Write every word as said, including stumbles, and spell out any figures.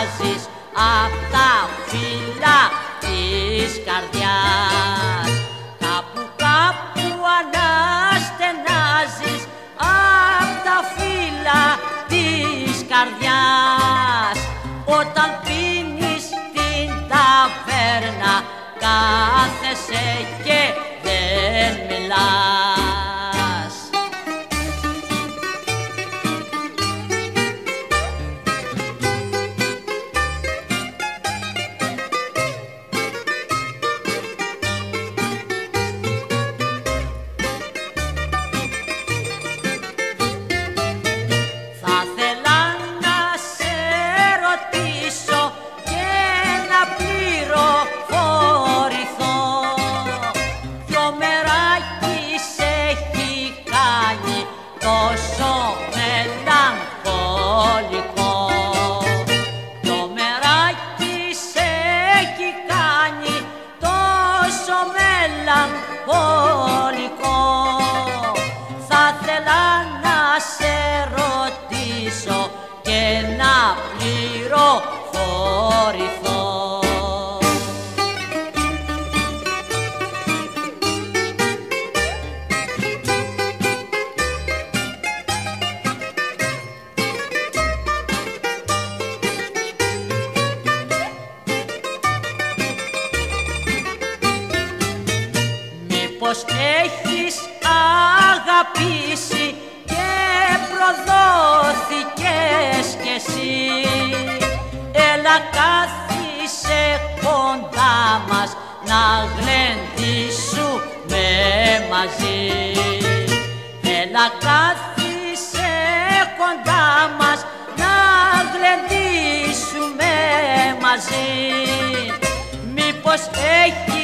στενάζεις απ' τα φύλλα της καρδιάς. Κάπου κάπου αναστενάζεις απ' τα φύλλα της καρδιάς. Όταν πίνεις στην ταβέρνα κάθεσαι και δεν μιλάς. Θα θέλα να σε ρωτήσω και να πληροφορηθώ. Ποιο μεράκι σε έχει κάνει τόσο μελαγχολικό? Ποιο μεράκι σε έχει κάνει τόσο μελαγχολικό? Θα θέλα να σε ρωτήσω και να πληροφορηθώ. Μήπως έχεις αγαπήσει και προδόθηκες κι εσύ? Έλα κάθισε κοντά μας να γλεντήσουμε μαζί. Έλα κάθισε κοντά μας να γλεντήσουμε μαζί. Μήπως έχεις